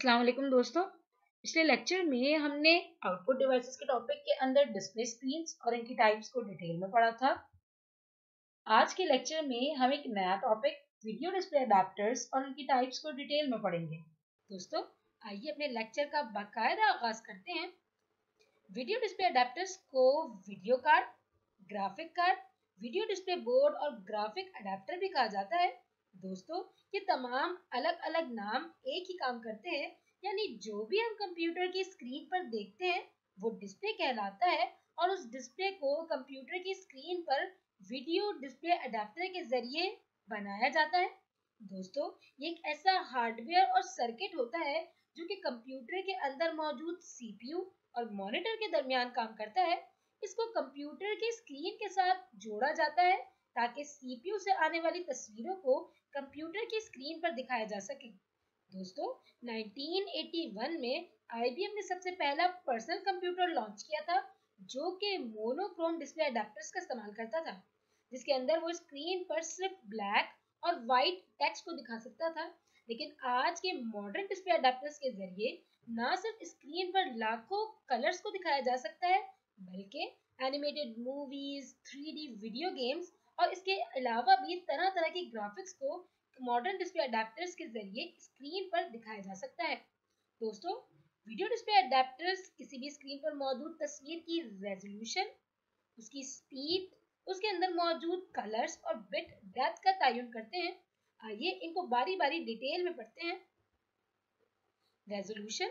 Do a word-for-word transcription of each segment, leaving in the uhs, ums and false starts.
अस्सलाम वालेकुम दोस्तों। पिछले लेक्चर में हमने आउटपुट डिवाइसेस के टॉपिक के अंदर डिस्प्ले स्क्रीन्स और इनकी टाइप्स को डिटेल में पढ़ा था। आज के लेक्चर में हम एक नया टॉपिक वीडियो डिस्प्ले अडेप्टर्स और उनकी टाइप्स को डिटेल में पढ़ेंगे। दोस्तों आइए अपने लेक्चर का बाकायदा आगाज करते हैं। वीडियो डिस्प्ले अडेप्टर्स को video card, graphic card, video display board और ग्राफिक अडेप्टर भी कहा जाता है। दोस्तों ये तमाम अलग अलग नाम एक ही काम करते हैं, यानी जो भी हम कंप्यूटर की स्क्रीन पर देखते हैं वो डिस्प्ले कहलाता है और उस डिस्प्ले को कंप्यूटर की स्क्रीन पर वीडियो डिस्प्ले अडेप्टर के जरिए बनाया जाता है। दोस्तों ये एक ऐसा हार्डवेयर और सर्किट होता है जो कि कंप्यूटर के अंदर मौजूद सीपीयू और मॉनिटर के दरमियान काम करता है। इसको कंप्यूटर की स्क्रीन के साथ जोड़ा जाता है ताकि सीपीयू से आने वाली तस्वीरों को कंप्यूटर की स्क्रीन पर दिखाया जा सके। दोस्तों नाइनटीन एटी वन में आईबीएम ने सबसे पहला पर्सनल कंप्यूटर लॉन्च किया था जो कि मोनोक्रोम डिस्प्ले अडेप्टर्स का इस्तेमाल करता था, जिसके अंदर वो स्क्रीन पर सिर्फ ब्लैक और वाइट टेक्स्ट को दिखा सकता था। लेकिन आज के मॉडर्न डिस्प्ले अडेप्टर्स के जरिए ना सिर्फ स्क्रीन पर लाखों कलर्स को दिखाया जा सकता है बल्कि animated movies, three D video games और इसके अलावा भी तरह तरह की ग्राफिक्स को मॉडर्न डिस्प्ले अडेप्टर्स के जरिए स्क्रीन पर दिखाया जा सकता है। दोस्तों वीडियो डिस्प्ले अडेप्टर्स किसी भी स्क्रीन पर मौजूद तस्वीर की रेजोल्यूशन, उसकी स्पीड, उसके अंदर मौजूद कलर्स और बिट डेप्थ का तयन करते हैं। आइए इनको बारी बारी डिटेल में पढ़ते हैं। रेजोल्यूशन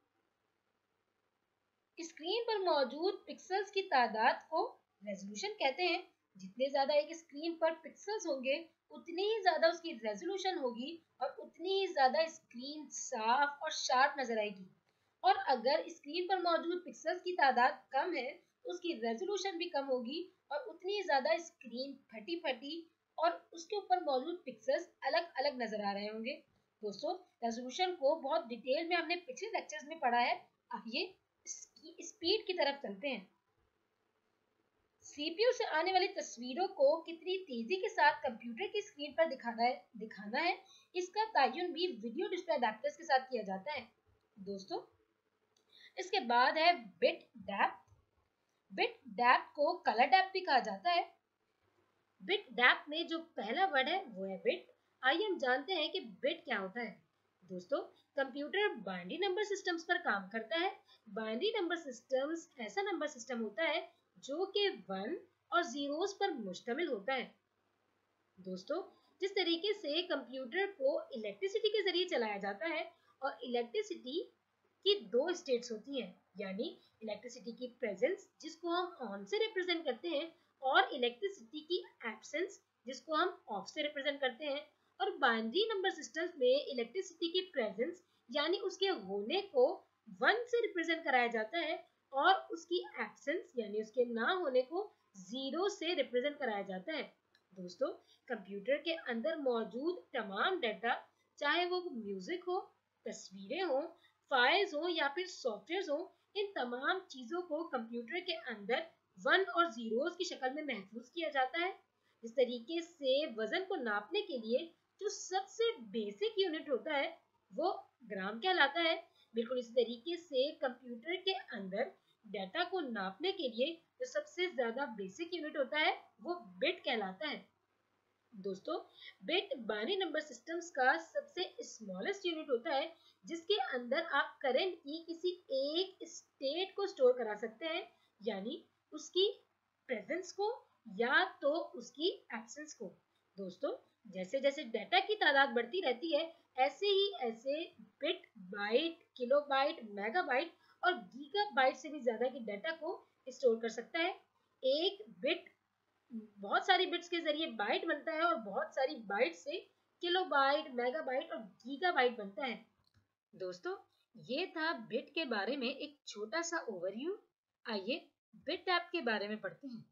स्क्रीन पर मौजूद पिक्सेल्स की तादाद को रेजोल्यूशन कहते हैं। जितने ज्यादा एक स्क्रीन पर पिक्सेल्स होंगे उतनी ही ज्यादा उसकी रेजोल्यूशन होगी और उतनी ही ज्यादा स्क्रीन साफ और शार्प नजर आएगी। और अगर स्क्रीन पर मौजूद पिक्सेल्स की तादाद कम है तो उसकी रेजोल्यूशन भी कम होगी और उतनी ही ज्यादा स्क्रीन फटी फटी और उसके ऊपर मौजूद पिक्सेल्स अलग अलग नजर आ रहे होंगे। दोस्तों रेजोल्यूशन को बहुत डिटेल में हमने पिछले लेक्चर्स में पढ़ा है। आइए स्पीड की तरफ चलते हैं। सीपीयू से आने वाली तस्वीरों को कितनी तेजी के साथ कंप्यूटर की स्क्रीन पर दिखाना है दिखाना है इसका तयन भी वीडियो डिस्प्ले अडेप्टर्स के साथ किया जाता है। दोस्तों इसके बाद है बिट डेप्थ। बिट डेप्थ को कलर डेप्थ भी कहा जाता है। बिट डेप्थ में जो पहला वर्ड है वो है बिट। आइए हम जानते हैं कि बिट क्या होता है। दोस्तों कंप्यूटर बाइनरी नंबर सिस्टम्स पर काम करता है। बाइनरी नंबर सिस्टम्स ऐसा नंबर सिस्टम होता है जो कि वन और जीरोस पर मुश्तमिल होता है। दोस्तों जिस तरीके से कंप्यूटर को इलेक्ट्रिसिटी के जरिए चलाया जाता है और इलेक्ट्रिसिटी की दो स्टेट्स होती हैं, यानी इलेक्ट्रिसिटी की प्रेजेंस जिसको हम ऑन से रिप्रेजेंट करते हैं और इलेक्ट्रिसिटी की एब्सेंस जिसको हम ऑफ से रिप्रेजेंट करते हैं। और बाइनरी नंबर सिस्टम्स में इलेक्ट्रिसिटी की प्रेजेंस यानी उसके होने को वन से रिप्रेजेंट कराया जाता है और उसकी एब्सेंस यानी उसके ना होने को जीरो से रिप्रेजेंट कराया जाता है। दोस्तों कंप्यूटर के अंदर मौजूद तमाम डाटा, चाहे वो म्यूजिक हो, तस्वीरें हो, फाइल्स हो या फिर सॉफ्टवेयर हो, इन तमाम चीजों को कंप्यूटर के अंदर वन और जीरोस की शक्ल में महफूज किया जाता है। इस तरीके से वजन को नापने के लिए जो सबसे बेसिक यूनिट होता है वो ग्राम कहलाता है। बिल्कुल इसी तरीके से कंप्यूटर के अंदर डाटा को नापने के लिए जो सबसे ज्यादा बेसिक यूनिट होता है वो बिट कहलाता है। दोस्तों बिट बाइनरी नंबर सिस्टम्स का सबसे स्मॉलेस्ट यूनिट होता है जिसके अंदर आप करंट की किसी एक स्टेट को स्टोर करा सकते हैं, यानी उसकी प्रेजेंस को या तो उसकी एब्सेंस को। दोस्तों जैसे जैसे डाटा की तादाद बढ़ती रहती है ऐसे ही ऐसे बिट, बाइट, किलोबाइट, मेगाबाइट और गीगाबाइट से भी ज्यादा की डाटा को स्टोर कर सकता है। एक बिट बहुत सारी बिट्स के जरिए बाइट बनता है और बहुत सारी बाइट से किलोबाइट, मेगाबाइट और गीगाबाइट बनता है। दोस्तों ये था बिट के बारे में एक छोटा सा ओवरव्यू। आइए बिट टैब के बारे में पढ़ते हैं।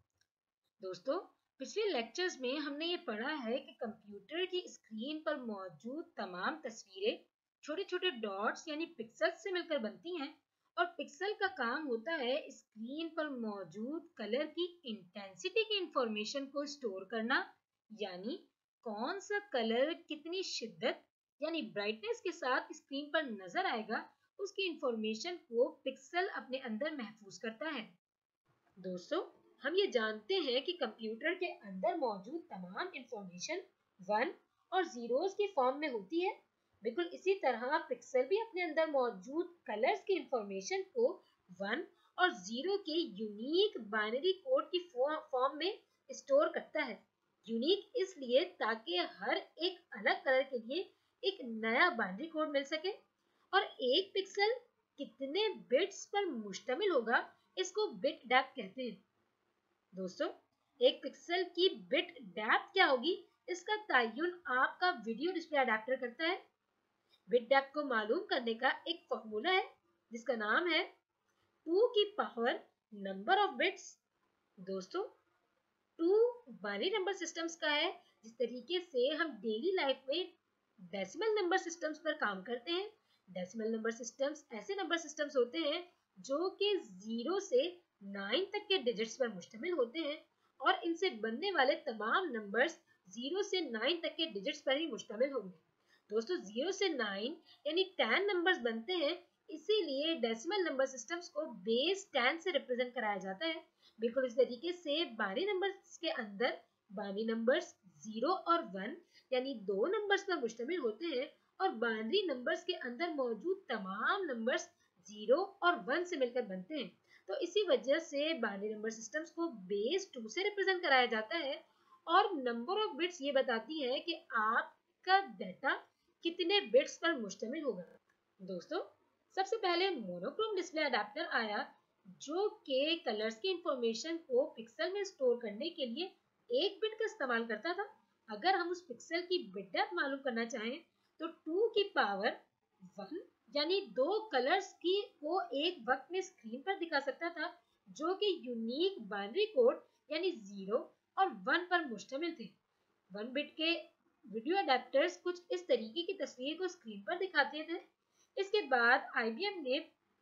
दोस्तों पिछले लेक्चर्स में हमने ये पढ़ा है कि कंप्यूटर की स्क्रीन पर मौजूद तमाम तस्वीरें छोटे छोटे डॉट्स यानी पिक्सेल्स से मिलकर बनती हैं और पिक्सल का काम होता है स्क्रीन पर मौजूद कलर की इंटेंसिटी की इंफॉर्मेशन को स्टोर करना, यानी कौन सा कलर कितनी शिद्दत यानी ब्राइटनेस के साथ स्क्रीन पर नजर आएगा, उसकी इंफॉर्मेशन को पिक्सल अपने अंदर महफूज करता है। दोस्तों, हम ये जानते हैं कि कंप्यूटर के अंदर मौजूद तमाम इंफॉर्मेशन वन और जीरोस की फॉर्म में होती है। बिल्कुल इसी तरह पिक्सल भी अपने अंदर मौजूद कलर्स की इंफॉर्मेशन को वन और जीरो के यूनिक बाइनरी कोड की फॉर्म में स्टोर करता है। यूनिक इसलिए ताकि हर एक अलग कलर के लिए एक नया बाइनरी कोड मिल सके। और एक पिक्सल कितने बिट्स पर मुश्तमिल होगा, इसको बिट डेप्थ कहते हैं। दोस्तों, एक पिक्सल की बिट डेप्थ क्या होगी, इसका तयन आपका वीडियो डिस्प्ले अडेप्टर करता है। बिट डेप्थ को मालूम करने का एक फॉर्मूला है जिसका नाम है टू की पावर नंबर ऑफ बिट्स। दोस्तों, टू बाइनरी नंबर सिस्टम्स का है। जिस तरीके से हम डेली लाइफ में डेसिमल नंबर सिस्टम्स पर काम करते हैं, डेसिमल नंबर सिस्टम्स ऐसे नंबर सिस्टम्स होते हैं जो कि जीरो से नाइन तक के डिजिट्स पर मुश्तमिल होते हैं और इनसे बनने वाले तमाम नंबर्स जीरो से नाइन तक के डिजिट्स पर ही मुश्तमिल होंगे। दोस्तों, जीरो से नाइन यानी टेन नंबर्स बनते हैं, इसीलिए डेसिमल नंबर सिस्टम्स को बेस टेन से रिप्रेजेंट कराया जाता है। बिल्कुल इस तरीके से बाइनरी नंबर्स के अंदर बाइनरी नंबर्स जीरो और वन यानी दो नंबर्स पर मुश्तमिल होते हैं और बाइनरी नंबर्स के अंदर मौजूद तमाम नंबर्स जीरो और वन से मिलकर बनते हैं। तो इसी वजह से बाइनरी नंबर सिस्टम्स को बेस टू से रिप्रेजेंट कराया जाता है और नंबर ऑफ बिट्स ये बताती है कि आपका डाटा कितने बिट्स पर मुश्तमिल होगा। दोस्तों, सबसे पहले मोनोक्रोम डिस्प्ले अडेप्टर आया जो के कलर्स की इंफॉर्मेशन को पिक्सल में स्टोर करने के लिए एक बिट का इस्तेमाल करता था। अगर हम उस पिक्सल की बिट डेप्थ मालूम करना चाहें तो टू की पावर वन यानी दो कलर्स की को एक वक्त में स्क्रीन पर दिखा सकता था जो कि यूनिक बाइनरी कोड यानी जीरो और वन पर मुश्तमिल थे। वन बिट के वीडियो अडेप्टर्स कुछ इस तरीके की तस्वीर को स्क्रीन पर दिखाते थे। इसके बाद आईबीएम ने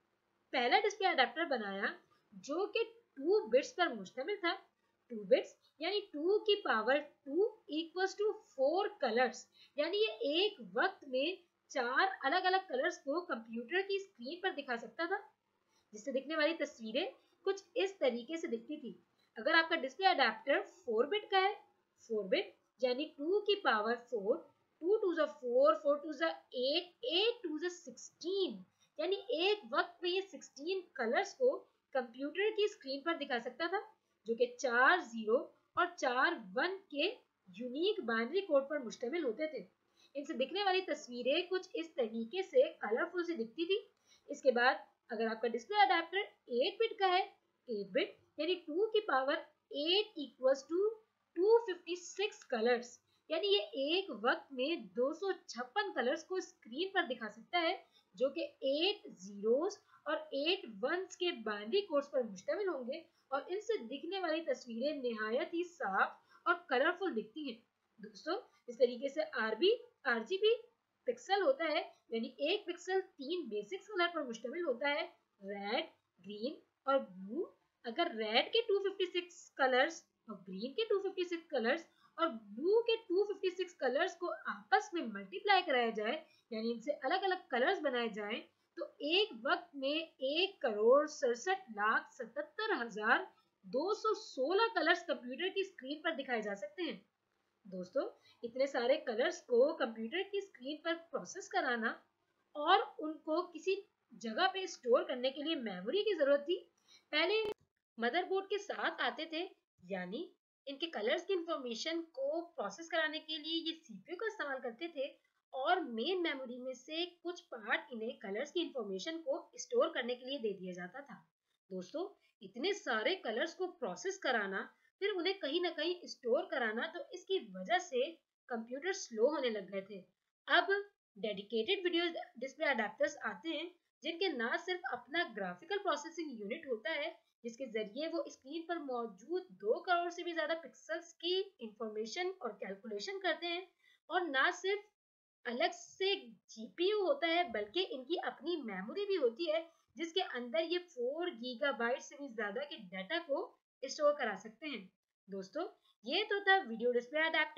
पहला डिस्प्ले अडेप्टर बनाया जो कि टू बिट्स पर मुश्तमिल था। टू बिट्स यानी टू की power two equals two four colours, यानी ये एक वक्त में चार अलग अलग कलर्स को कंप्यूटर की स्क्रीन पर दिखा सकता था, जिससे दिखने वाली तस्वीरें कुछ इस तरीके से दिखती थी। अगर आपका डिस्प्ले अडेप्टर फोर बिट का है, फोर बिट यानी टू की पावर फोर, टू टू ज़ा फोर, फोर टू ज़ा एट, एट टू ज़ा सिक्सटीन, यानी एक वक्त में ये सिक्सटीन कलर्स को कंप्यूटर की स्क्रीन पर दिखा सकता था जो कि चार जीरो और चार वन के यूनिक बाइनरी कोड पर मुश्तमिल होते थे। इनसे दिखने वाली तस्वीरें कुछ इस तरीके से कलरफुल से दिखती थी। इसके बाद अगर आपका डिस्प्ले अडेप्टर एट बिट का है, एट बिट यानी टू की power eight equals two two fifty six colours, यानी ये एक वक्त में दो सौ छप्पन कलर्स को स्क्रीन पर दिखा सकता है जो कि एट जीरोस और एट वंस के बाइनरी कोड्स पर मुश्तमिल होंगे और इनसे दिखने वाली तस्वीरें निहायत ही साफ और कलरफुल दिखती हैं। दोस्तों, इस तरीके से आरबी आरजीबी पिक्सल होता है, यानी एक पिक्सल तीन बेसिक कलर पर मुश्तमिल होता है, रेड, ग्रीन और ब्लू। अगर रेड के टू फिफ्टी सिक्स कलर्स और ग्रीन के टू फिफ्टी सिक्स कलर्स और ब्लू के टू फिफ्टी सिक्स कलर्स को आपस में मल्टीप्लाई कराया जाए, यानी इनसे अलग अलग कलर्स बनाए जाएं, तो एक वक्त में एक करोड़ सड़सठ लाख सतहत्तर हजार दो सौ सोलह कलर्स कंप्यूटर की स्क्रीन पर दिखाए जा सकते हैं। दोस्तों, इतने सारे कलर्स को कंप्यूटर की स्क्रीन पर प्रोसेस कराना और उनको किसी जगह पे स्टोर करने के लिए मेमोरी की जरूरत थी। पहले मदरबोर्ड के साथ आते थे, यानी इनके कलर्स की इंफॉर्मेशन को प्रोसेस कराने के लिए ये सीपीयू का इस्तेमाल करते थे और मेन मेमोरी में से कुछ पार्ट इन्हें कलर्स की इंफॉर्मेशन को स्टोर करने के लिए दे दिया जाता था। दोस्तों, इतने सारे कलर्स को प्रोसेस कराना फिर उन्हें कहीं ना कहीं स्टोर कराना, तो इसकी वजह से कंप्यूटर स्लो होने लग गए थे। अब डेडिकेटेड वीडियो डिस्प्ले अडेप्टर्स आते हैं जिनके ना सिर्फ अपना ग्राफिकल प्रोसेसिंग यूनिट होता है जिसके जरिए वो स्क्रीन पर मौजूद दो करोड़ से भी ज्यादा पिक्सेल्स की इंफॉर्मेशन और कैलकुलेशन करते हैं, और ना सिर्फ अलग से जीपीयू होता है बल्कि इनकी अपनी मेमोरी भी होती है जिसके अंदर ये फोर गीगाबाइट से भी ज्यादा के डाटा को स्टोर करा सकते हैं। दोस्तों, ये तो था वीडियो डिस्प्ले अडेप्टर।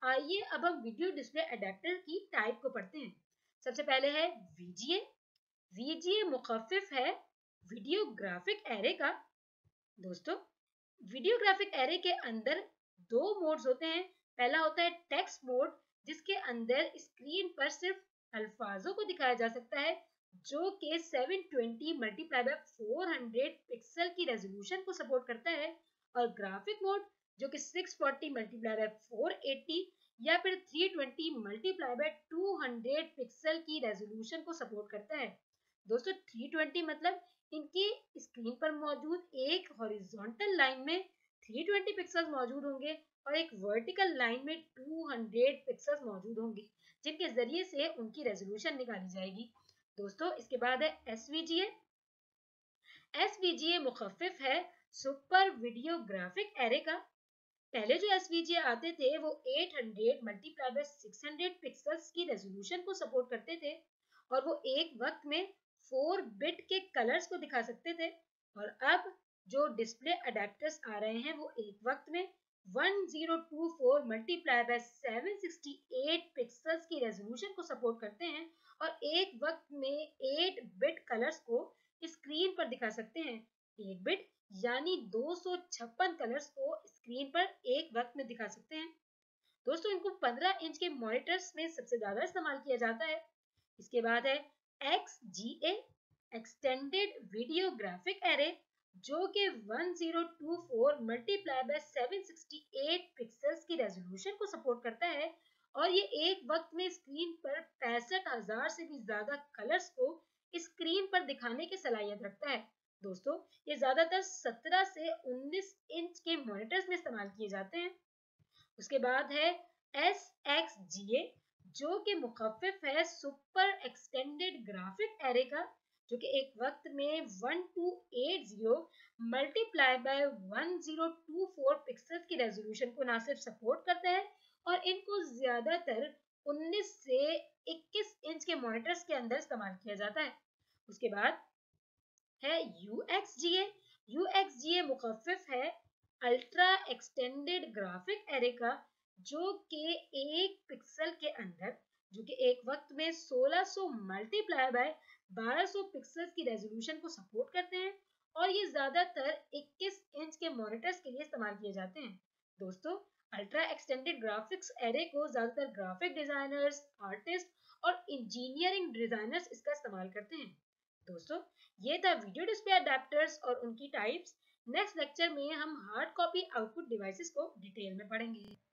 आइए अब हम वीडियो डिस्प्ले अडेप्टर की टाइप को पढ़ते हैं। सबसे पहले है वीजीए। वीजीए मुखफ़िफ है वीडियो ग्राफिक एरे का। दोस्तों, वीडियो ग्राफिक एरे के अंदर दो मोड्स होते हैं। पहला होता है टेक्स्ट मोड, जिसके अंदर स्क्रीन पर सिर्फ अल्फाजों को दिखाया जा सकता है, जो कि seven twenty multiply by four hundred pixel की रेजोल्यूशन को सपोर्ट करता है। और ग्राफिक मोड जो कि six forty multiply by four eighty या फिर three twenty multiply by two hundred pixel की रेजोल्यूशन को सपोर्ट करता है। दोस्तों, थ्री ट्वेंटी मतलब इनकी स्क्रीन पर मौजूद एक हॉरिजॉन्टल लाइन में थ्री ट्वेंटी पिक्सेल्स मौजूद होंगे और एक वर्टिकल लाइन में टू हंड्रेड पिक्सेल्स मौजूद होंगे, जिनके जरिए से उनकी रेजोल्यूशन निकाली जाएगी। दोस्तों, इसके बाद है एसवीजीए। एसवीजीए मुखफ़िफ है सुपर वीडियो ग्राफिक एरे का। पहले जो एसवीजीए आते थे वो eight hundred multiply by six hundred pixels की रेजोल्यूशन को सपोर्ट करते थे और वो एक वक्त में फोर बिट के कलर्स को दिखा सकते थे। और अब जो डिस्प्ले अडेप्टर्स आ रहे हैं वो एक वक्त में one zero two four multiply by seven sixty eight pixels की रेजोल्यूशन को सपोर्ट करते हैं और एक वक्त में एट बिट कलर्स को स्क्रीन पर दिखा सकते हैं। एट बिट यानी दो सौ छप्पन कलर्स को स्क्रीन पर एक वक्त में दिखा सकते हैं। दोस्तों, इनको पंद्रह इंच के मॉनिटर्स में सबसे ज्यादा इस्तेमाल किया जाता है। इसके बाद है X G A extended video graphic array, जो कि one zero two four multiply by seven sixty eight pixels की रेजोल्यूशन को सपोर्ट करता है और ये एक वक्त में स्क्रीन पर पैंसठ हजार से भी ज्यादा कलर्स को स्क्रीन पर दिखाने की सलाहियत रखता है। दोस्तों, ये ज्यादातर सत्रह से उन्नीस इंच के मॉनिटर्स में इस्तेमाल किए जाते हैं। उसके बाद है एस एक्स जी ए, जो कि मुखफ़िफ है सुपर एक्सटेंडेड ग्राफिक एरे का, जो कि एक वक्त में one two eight zero multiply by one zero two four pixels की रेजोल्यूशन को ना सिर्फ सपोर्ट करता है और इनको ज्यादातर उन्नीस से इक्कीस इंच के मॉनिटर्स के अंदर इस्तेमाल किया जाता है। उसके बाद है U X G A. U X G A मुखफ़िफ है अल्ट्रा एक्सटेंडेड ग्राफिक एरे का, जो कि एक पिक्सल के अंदर जो कि एक वक्त में सोलह सौ मल्टीप्लाई बाय बारह सौ पिक्सेल्स की रेजोल्यूशन को सपोर्ट करते हैं और ये ज्यादातर इक्कीस इंच के मॉनिटर्स के लिए इस्तेमाल किए जाते हैं। दोस्तों, अल्ट्रा एक्सटेंडेड ग्राफिक्स एरे को ज्यादातर ग्राफिक डिजाइनर्स, आर्टिस्ट और इंजीनियरिंग डिजाइनर्स इसका इस्तेमाल करते हैं। दोस्तों, ये था वीडियो डिस्प्ले अडेप्टर्स और उनकी टाइप्स। नेक्स्ट लेक्चर में हम हार्ड कॉपी आउटपुट डिवाइसेस को डिटेल में पढ़ेंगे।